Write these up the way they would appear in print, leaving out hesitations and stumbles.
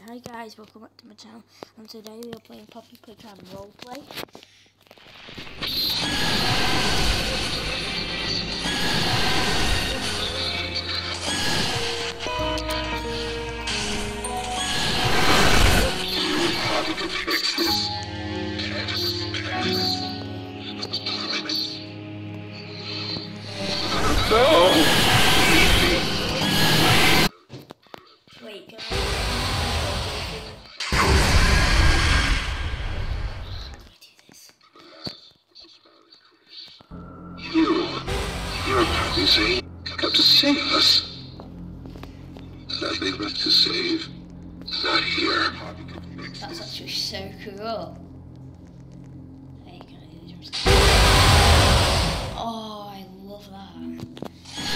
Hi guys, welcome back to my channel, and today we are playing Poppy Playtime Roleplay. Wait, can I do this? You're probably saying, come to save us. Nothing left to save. Not here. That's actually so cool. Hey, can I do the jump scare? Oh, I love that.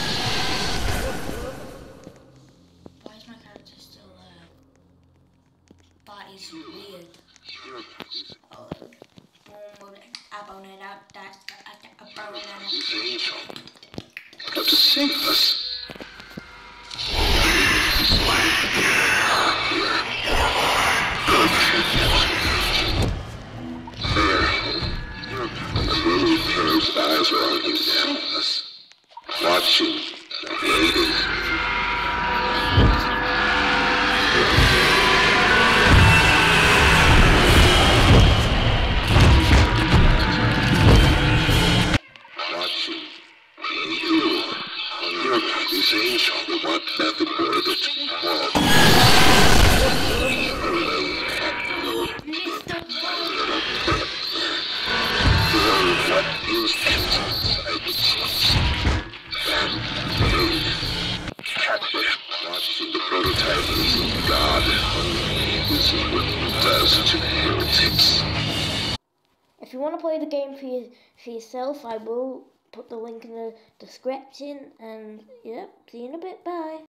Why is my character still there? That is weird. Oh, Come to save us. Those eyes are on you to help us. Watching, waiting. Watching. You. You're this angel that wants nothing more than to walk. What is inside the chest? Watching the prototype of God. This is what it does to heretics. If you want to play the game for yourself, I will put the link in the description. And yeah, see you in a bit. Bye.